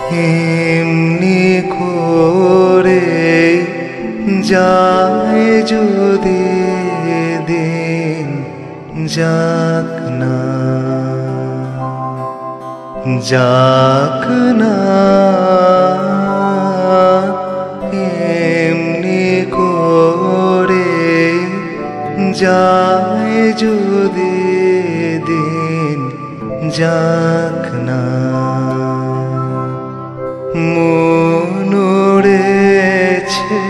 এমনি করে যায় যদি দিন, যাক না যাক না, এমনি করে যায় যদি দিন, যাক না। মন উড়েছে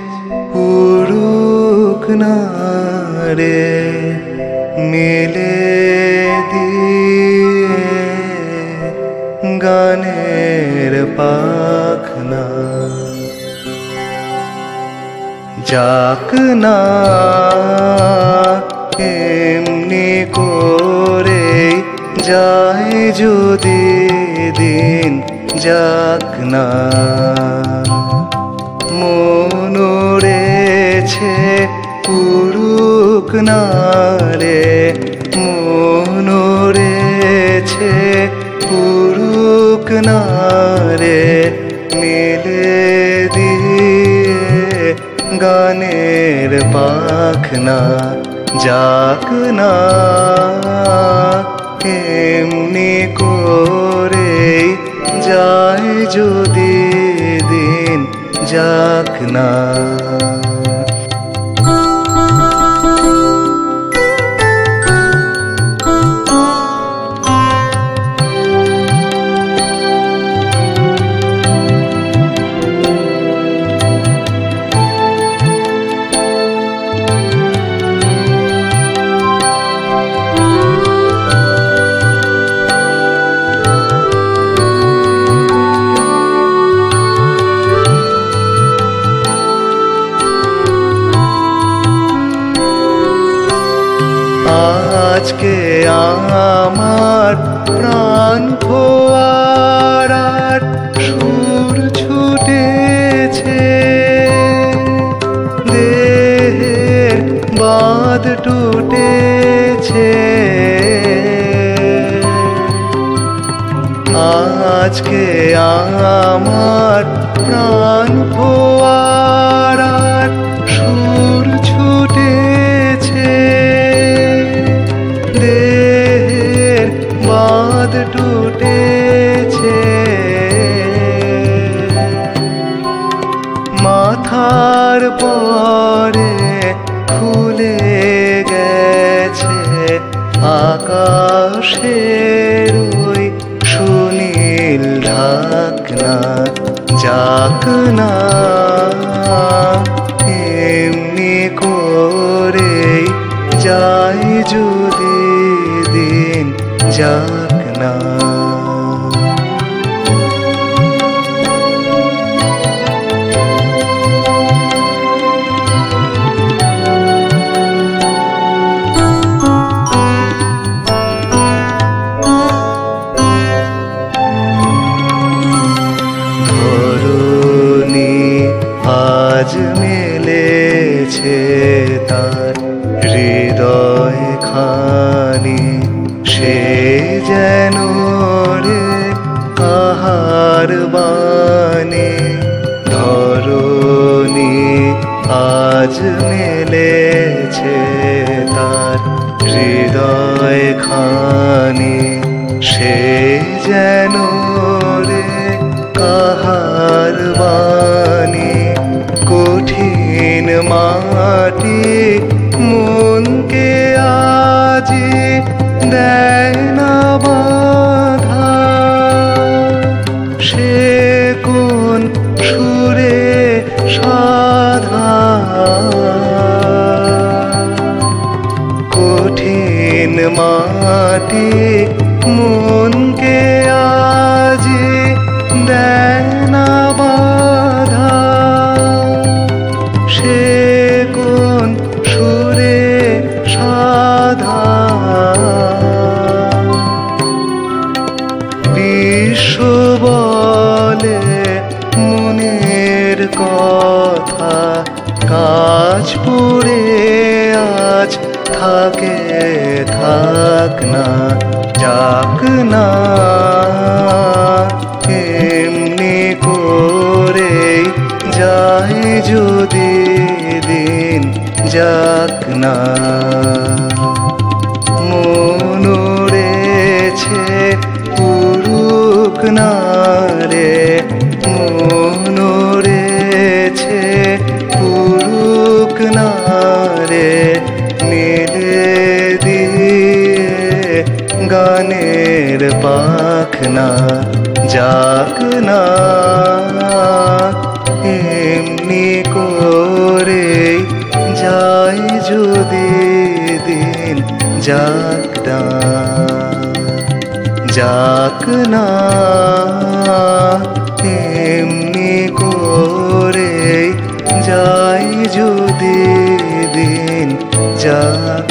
উড়ুক না রে, মেলে দিয়ে গানের পাখনা, যাক না এমনি করে যায় যদি দিন, যাক না। মন উড়েছে উড়ুক না রে, মন উড়েছে উড়ুক না রে, মেলে দিয়ে গানের পাখনা, যাক না এমনি করে যায় যদি দিন, যাক না। আজকে আমার প্রাণ ফোয়ারার সুর ছুটেছে, দেহের বাঁধ টুটেছে। আজকে আমার প্রাণ ফোয়ারার সুর ছুটেছে, দেহের বাঁধ টুটেছে। মাথার পরে খুলে গেছে আকাশের ওই সুনীল ঢাকনা, যাক না এমনি করে যায় যদি দিন, যাক না। ধরণী আজ মেলেছে তার হৃদয় খানি, সে যেন রে কাহার বাণী। ধরণী আজ মেলেছে তার হৃদয় খানি, সে যেন রে কাহার বাণী। কঠিন মাটি মনকে আজি দেয় না বাধা, সে কোন সুরে সাধা। কঠিন মাটি মনকে আজি দেয় না বাধা, সে কোন সুরে সাধা। বিশ্ব বলে মনের কথা, কাজ পড়ে আজ থাকে থাক না, যাক না এমনি যদি দিন যাক না। মন উড়েছে উড়ুক না রে, মন উড়েছে উড়ুক না রে, মিলে দিয়ে গানের পাখনা যাক না। এমনি করে যাই যদি দিন যাক না, যাক না। এমনি করে যাই যদি দিন যাক